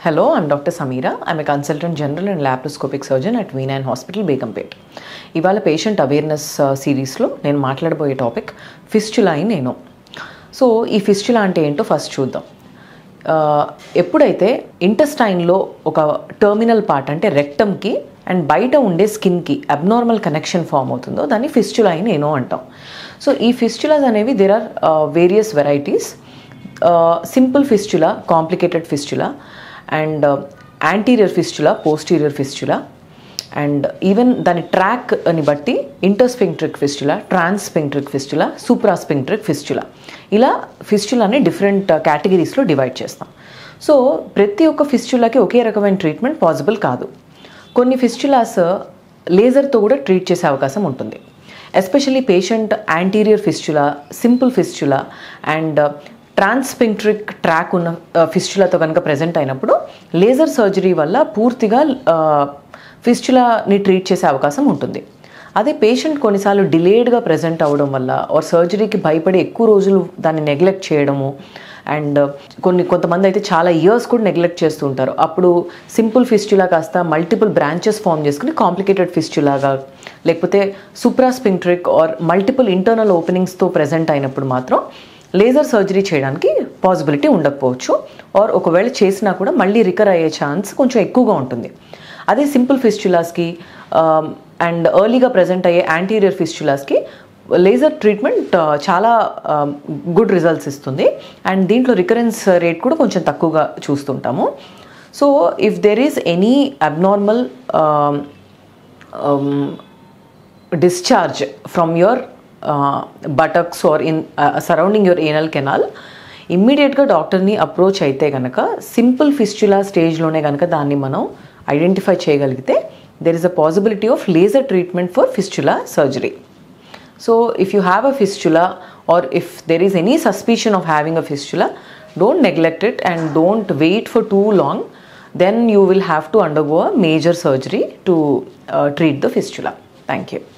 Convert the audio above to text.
Hello, I'm Dr. Sameera. I'm a consultant general and laparoscopic surgeon at V9 Hospital, Begumpet. ఇవాళ patient awareness సిరీస్లో నేను మాట్లాడబోయే topic fistula in ano. So ఈ fistula అంటే ఏంటో first చూద్దాం. ఎప్పుడైతే ఇంటెస్టైన్లో ఒక టర్మినల్ పార్ట్ అంటే రెక్టమ్కి అండ్ బయట ఉండే స్కిన్కి అబ్నార్మల్ కనెక్షన్ ఫామ్ అవుతుందో దాన్ని ఫిస్చులా ఇన్ ఏనో అంటాం. సో ఈ ఫిస్చులాస్ అనేవి there are various varieties. Simple fistula, complicated fistula, and anterior fistula, posterior fistula, and even దాని ట్రాక్ అని బట్టి intersphincteric fistula, transsphincteric fistula, suprasphincteric fistula, ఇలా ఫిస్చులాని డిఫరెంట్ కేటగిరీస్లో డివైడ్ చేస్తాం. సో ప్రతి ఒక్క ఫిస్చులాకి ఒకే రకమైన ట్రీట్మెంట్ పాసిబుల్ కాదు. కొన్ని ఫిస్చులాస్ లేజర్తో కూడా ట్రీట్ చేసే అవకాశం ఉంటుంది. Especially patient anterior fistula, simple fistula and transsphincteric track ఉన్న ఫిస్చులాతో కనుక ప్రజెంట్ అయినప్పుడు లేజర్ సర్జరీ వల్ల పూర్తిగా ఫిస్చులాని ట్రీట్ చేసే అవకాశం ఉంటుంది. అదే పేషెంట్ కొన్నిసార్లు డిలేడ్గా ప్రజెంట్ అవ్వడం వల్ల ఆర్ సర్జరీకి భయపడి ఎక్కువ రోజులు దాన్ని నెగ్లెక్ట్ చేయడము, అండ్ కొంతమంది అయితే చాలా ఇయర్స్ కూడా నెగ్లెక్ట్ చేస్తూ ఉంటారు. అప్పుడు సింపుల్ ఫిస్చులా కాస్త మల్టిపుల్ బ్రాంచెస్ ఫామ్ చేసుకుని కాంప్లికేటెడ్ ఫిస్చులాగా, లేకపోతే సూప్రాస్పింక్ట్రిక్ ఆర్ మల్టిపుల్ ఇంటర్నల్ ఓపెనింగ్స్తో ప్రజెంట్ అయినప్పుడు మాత్రం లేజర్ సర్జరీ చేయడానికి పాసిబిలిటీ ఉండకపోవచ్చు, ఆర్ ఒకవేళ చేసినా కూడా మళ్ళీ రికర్ అయ్యే ఛాన్స్ కొంచెం ఎక్కువగా ఉంటుంది. అదే సింపుల్ ఫిస్చులాస్కి అండ్ ఎర్లీగా ప్రజెంట్ అయ్యే యాంటీరియర్ ఫిస్చులాస్కి లేజర్ ట్రీట్మెంట్ చాలా గుడ్ రిజల్ట్స్ ఇస్తుంది, అండ్ దీంట్లో రికరెన్స్ రేట్ కూడా కొంచెం తక్కువగా చూస్తుంటాము. So if there is any abnormal discharge from your buttocks or in surrounding your anal canal, ఇమ్మీడియట్గా డాక్టర్ని అప్రోచ్ అయితే కనుక సింపుల్ ఫిస్చులా స్టేజ్లోనే కనుక దాన్ని మనం ఐడెంటిఫై చేయగలిగితే there is a possibility of laser treatment for fistula surgery. So if you have a fistula or if there is any suspicion of having a fistula, don't neglect it and don't wait for too long. Then you will have to undergo a major surgery to treat the fistula. Thank you.